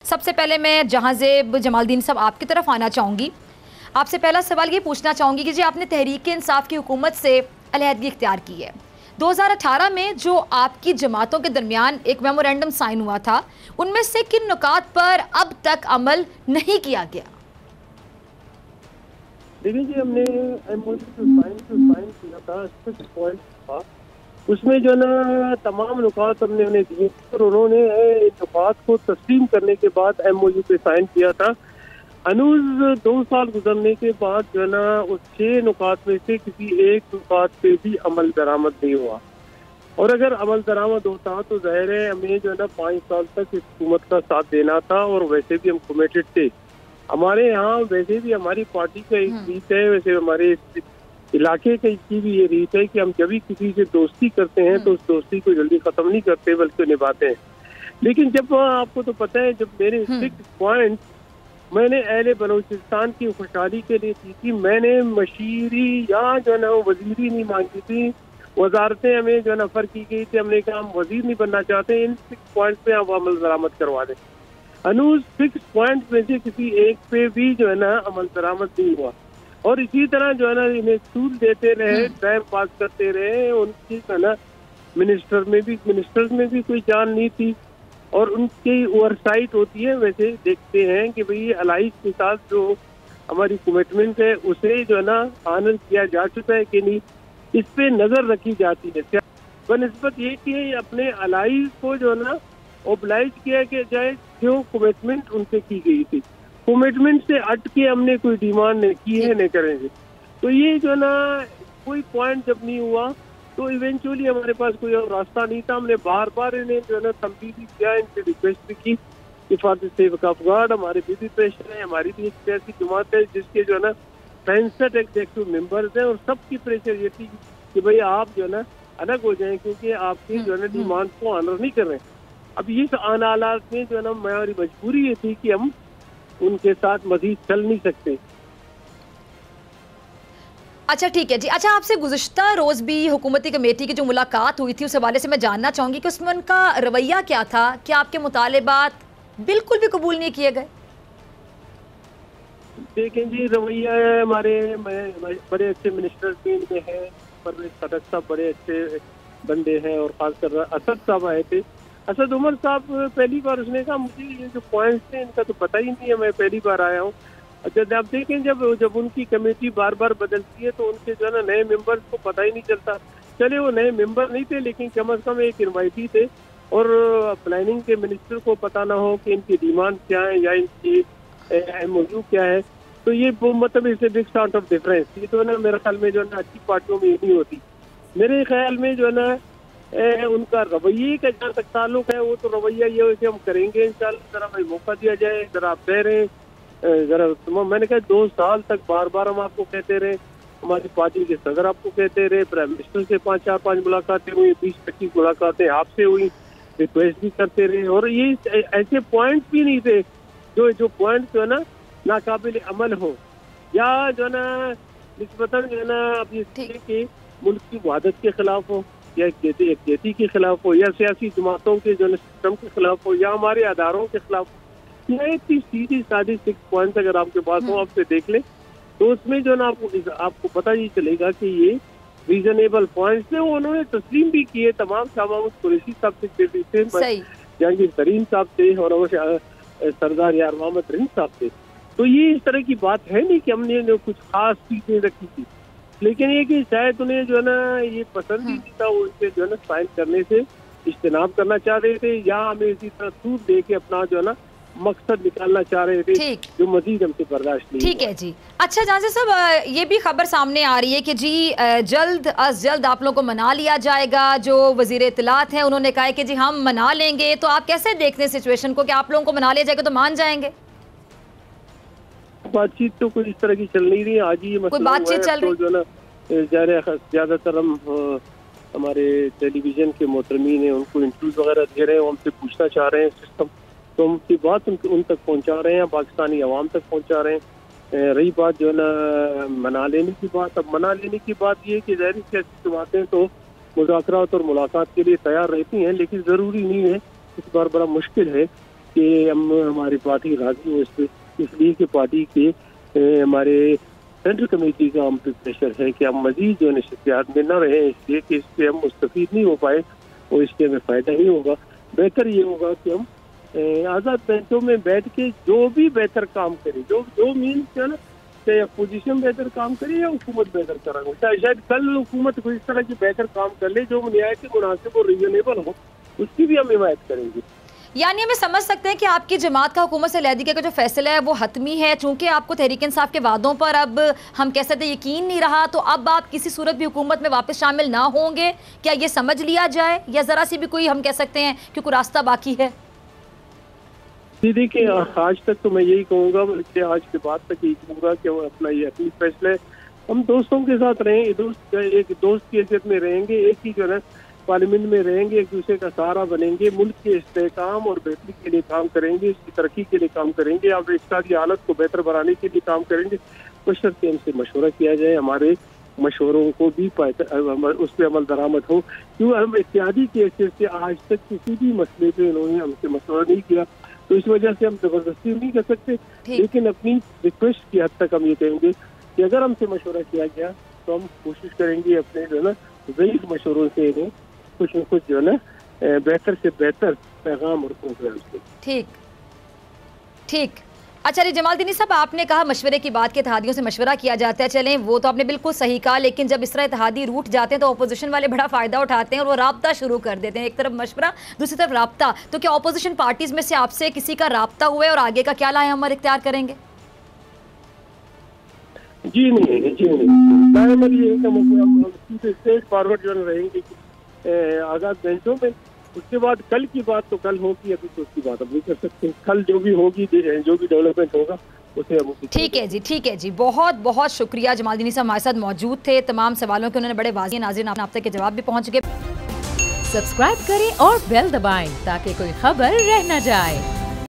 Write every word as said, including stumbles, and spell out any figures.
सबसे पहले मैं जहांजेब जमालुद्दीन साहब आपकी तरफ आना चाहूँगी। आपसे पहला सवाल ये पूछना चाहूँगी कि जी आपने तहरीक इंसाफ की हुकूमत से अलहदगी इख्तियार की है। दो हज़ार अठारह में जो आपकी जमातों के दरमियान एक मेमोरेंडम साइन हुआ था, उनमें से किन नुकात पर अब तक अमल नहीं किया गया? देखिए जी, हमने एमओयू साइन साइन किया था, कुछ पॉइंट था उसमें जो ना तमाम नुकात हमने उन्हें दिए और उन्होंने नुकात को तस्लीम करने के बाद एमओयू पे साइन किया था। अनूज दो साल गुजरने के बाद जो है ना उस छह नुकात में से किसी एक नुकात पे भी अमल दरामद नहीं हुआ, और अगर अमल दरामद होता तो जाहिर है हमें जो है ना पाँच साल तक इस हुकूमत का साथ देना था, और वैसे भी हम कमिटेड थे। हमारे यहाँ वैसे भी हमारी पार्टी का एक रीत है, वैसे हमारे इलाके की भी ये रीत है कि हम जब भी किसी से दोस्ती करते हैं तो उस दोस्ती को जल्दी खत्म नहीं करते बल्कि निभाते हैं। लेकिन जब आपको तो पता है, जब मेरे सिक्स पॉइंट मैंने अहले बलूचिस्तान की खुशहाली के लिए दी थी, मैंने मशीरी या जो है ना वजीरी नहीं मांगी थी, वजारतें हमें जो है ना फर्क की गई थी, हमने कहा हम वजीर नहीं बनना चाहते, इन सिक्स पॉइंट पे आप अमल दरामद करवा दें। अनूज सिक्स पॉइंट में से किसी एक पे भी जो है ना अमल दरामद नहीं हुआ, और इसी तरह जो है ना इन्हें टूल देते रहे, टाइम पास करते रहे। उनकी जो है ना मिनिस्टर में भी मिनिस्टर्स में भी कोई जान नहीं थी, और उनकी ओवरसाइट होती है। वैसे देखते हैं कि भाई अलाइज के साथ जो हमारी कमिटमेंट है उसे जो है ना आनंद किया जा चुका है कि नहीं, इस पे नजर रखी जाती है बनिस्बत ये कि अपने अलाइज को जो है ना ओबलाइज किया कि जाए जो कमिटमेंट उनसे की गई थी। कमिटमेंट से हट के हमने कोई डिमांड नहीं की है, नहीं करेंगे। तो ये जो है ना कोई पॉइंट जब नहीं हुआ तो इवेंचुअली हमारे पास कोई और रास्ता नहीं था। हमने बार बार इन्हें जो है ना तंबीह भी किया, इनसे रिक्वेस्ट भी की। हिफाजत सेवक अफगान हमारे भी, भी प्रेशर है, हमारी भी एक सियासी जमात है जिसके जो है ना पैंसठ एग्जेक्टिव मेंबर्स हैं, और सबकी प्रेशर ये थी कि भाई आप जो है ना अलग हो जाएं क्योंकि आपकी जो है ना डिमांड को ऑनर नहीं कर रहे। अब इस हालात में जो है ना हमारी मजबूरी ये थी कि हम उनके साथ मजीद चल नहीं सकते। अच्छा ठीक है जी। अच्छा, आपसे गुज़िश्ता रोज़ भी हुकूमती कमेटी की जो मुलाकात हुई थी उस हवाले से मैं जानना चाहूँगी कि उसमें उनका रवैया क्या था? क्या आपके मुतालिबात बिल्कुल भी कबूल नहीं किए गए? देखें जी, रवैया है हमारे बड़े अच्छे मिनिस्टर्स भी इनमें हैं, परवेज खटक साहब बड़े अच्छे बंदे हैं, और खासकर असद साहब आए थे। असद उमर साहब पहली बार उसने कहा मुझे ये जो पॉइंट्स थे इनका तो पता ही नहीं है, मैं पहली बार आया हूँ। जब आप देखें जब जब उनकी कमेटी बार बार बदलती है तो उनके जो है ना नए मेंबर्स को पता ही नहीं चलता। चले वो नए मेंबर नहीं थे, लेकिन कम अज कम एक इन्वाइटी थे, और प्लानिंग के मिनिस्टर को पता ना हो कि इनकी डिमांड क्या है या इनकी एमओयू क्या है, तो ये मतलब इससे बिग सॉर्ट ऑफ डिफरेंस। ये तो ना मेरे ख्याल में जो है ना अच्छी पार्टियों में ये नहीं होती। मेरे ख्याल में जो है ना ए, उनका रवैये का जहाँ तक ताल्लुक है, वो तो रवैया ये है कि हम करेंगे इंशाल्लाह, जरा भाई मौका दिया जाए, जरा आप कह रहे हैं, जरा मैंने कहा दो साल तक बार बार हम आपको कहते रहे, हमारी पार्टी के सदर आपको कहते रहे, प्राइम मिनिस्टर से पाँच चार पाँच मुलाकातें हुई, बीस पच्चीस मुलाकातें आपसे हुई, रिक्वेस्ट भी करते रहे, और ये ऐसे पॉइंट भी नहीं थे जो जो पॉइंट जो है ना नाकाबिल अमल हो, या जो है ना निस्बतन जो है ना अब ये मुल्क की वहादत के खिलाफ हो, या एक जेती के खिलाफ हो, या सियासी जमातों के जो सिस्टम के खिलाफ हो, या हमारे अदारों के खिलाफ हो। यह इतनी सीधी सादी सिक्स पॉइंट अगर आपके पास हो, आपसे देख ले तो उसमें जो ना आपको आपको पता ही चलेगा कि ये रीजनेबल पॉइंट्स थे। उन्होंने तस्लीम भी किए, तमाम शाहबाज कुरैशी साहब से, जहांगीर तरीन साहब थे, और सरदार यार मोहम्मद रिंद साहब थे। तो ये इस तरह की बात है नहीं कि हमने जो कुछ खास चीजें रखी थी, लेकिन ये कि शायद उन्हें जो है ना ये पसंद ही नहीं था, उनसे जो है ना साइन करने से इज्तनाब करना चाह रहे थे, या हमें इसी तरह सूद दे के अपना जो है ना मकसद निकालना चाह रहे थे, जो मजीद हमसे बर्दाश्त नहीं। ठीक है जी। अच्छा जांजे साहब, ये भी खबर सामने आ रही है कि जी जल्द अज जल्द आप लोगों को मना लिया जाएगा। जो वजीर इत्तलात हैं उन्होंने कहा है कि जी हम मना लेंगे, तो आप कैसे देखते हैं सिचुएशन को कि आप लोगों को मना लिया जाएगा तो मान जाएंगे? बातचीत तो कोई इस तरह की चल नहीं रही। आज ही कोई बातचीत चल रही, तो जो ना ज्यादातर हम हमारे टेलीविजन के मोहतरमीन है उनको इंटरव्यूज वगैरह दे रहे हैं, हमसे पूछना चाह रहे हैं सिस्टम, तो हम की बात उन, उन तक पहुंचा रहे हैं, पाकिस्तानी अवाम तक पहुंचा रहे हैं। रही बात जो है ना मना लेने की बात, अब मना लेने की बात ये कि ज़ाहिर सियासी जमातें तो मुज़ाकरात और मुलाकात के लिए तैयार रहती हैं, लेकिन ज़रूरी नहीं है, इस बार बड़ा मुश्किल है कि हम हमारी पार्टी राजी हो इस पर, इसलिए कि पार्टी के ए, हमारे सेंट्रल कमेटी का हम पे प्रेशर है कि हम मजीद जो नशियात में न रहे, इसलिए कि इससे हम मुस्तफीद नहीं हो पाए और इससे हमें फ़ायदा नहीं होगा। बेहतर ये होगा कि हम आज़ाद बेंचों में बैठ के जो भी बेहतर काम करें, जो जो मीन्स है ना, चाहे अपोजिशन बेहतर काम करे या हुकूमत बेहतर करेंगे, चाहे शायद कल हुकूमत कोई इस तरह की बेहतर काम कर ले जो न्यायिक मुनासिब और रीजनेबल हो, उसकी भी हम हिमायत करेंगे। यानी हमें समझ सकते हैं कि आपकी जमात का हुकूमत से अलहदगी का जो फैसला है वो हतमी है, चूंकि आपको तहरीक इंसाफ के वादों पर अब हम कह सकते हैं यकीन नहीं रहा, तो अब आप किसी सूरत भी हुकूमत में वापस शामिल ना होंगे, क्या ये समझ लिया जाए, या ज़रा सी भी कोई हम कह सकते हैं कि कोई रास्ता बाकी है? देखिए, आज तक तो मैं यही कहूँगा, बल्कि आज के बाद तक यही कहूँगा कि वो अपना ये अपनी फैसला है, हम दोस्तों के साथ रहेंगे, दोस्त एक दोस्त की हैसियत में रहेंगे, एक ही जो है पार्लियामेंट में रहेंगे, एक दूसरे का सहारा बनेंगे, मुल्क के इस्तेहकाम और बेहतरी के लिए काम करेंगे, इसकी तरक्की के लिए काम करेंगे, अब इक़्तिसादी हालत को बेहतर बनाने के लिए काम करेंगे। बशर्ते हमसे मशवरा किया जाए, हमारे मशवरों को भी उस पर अमल दरामद हो, क्योंकि हम इत्यादी की हैसियत से आज तक किसी भी मसले पे इन्होंने हमसे मशवरा नहीं किया, तो इस वजह से हम जबरदस्ती नहीं कर सकते, लेकिन अपनी रिक्वेस्ट की हद तक हम ये कहेंगे कि अगर हमसे मशवरा किया गया तो हम कोशिश करेंगे अपने जो है ना ज़ईफ़ मशवरों से इन्हें कुछ न कुछ जो है ना बेहतर से बेहतर पैगाम और प्रोग्राम से। ठीक ठीक अच्छा जी जमालदीनी साहब, आपने कहा मशवरे की बात के इत्तेहादियों से मशवरा किया जाता है, चलें वो तो आपने बिल्कुल सही कहा, लेकिन जब इस तरह इत्तेहादी रूठ जाते हैं तो अपोजिशन वाले बड़ा फ़ायदा उठाते हैं और वो राब्ता शुरू कर देते हैं, एक तरफ मशवरा दूसरी तरफ राब्ता। तो क्या अपोजिशन पार्टीज़ में से आपसे किसी का राब्ता हुआ है और आगे का क्या लाए अमल इख्तियार करेंगे? जी नहीं, जी नहीं, ये हम स्ट्रेट फॉरवर्ड जो रहेंगे आज़ाद बेंचों में। उसके बाद कल की बात तो कल होगी, अभी तो उसकी बात हम नहीं कर सकते, कल जो भी होगी, जो भी डेवलपमेंट होगा उसे हम। ठीक है जी, ठीक है जी, बहुत बहुत शुक्रिया। जमालदीनी साहब हमारे साथ मौजूद थे, तमाम सवालों के उन्होंने बड़े वाज़ेह नाज़रीन आप तक के जवाब भी पहुँच गए। सब्सक्राइब करें और बेल दबाएं ताकि कोई खबर रह न जाए।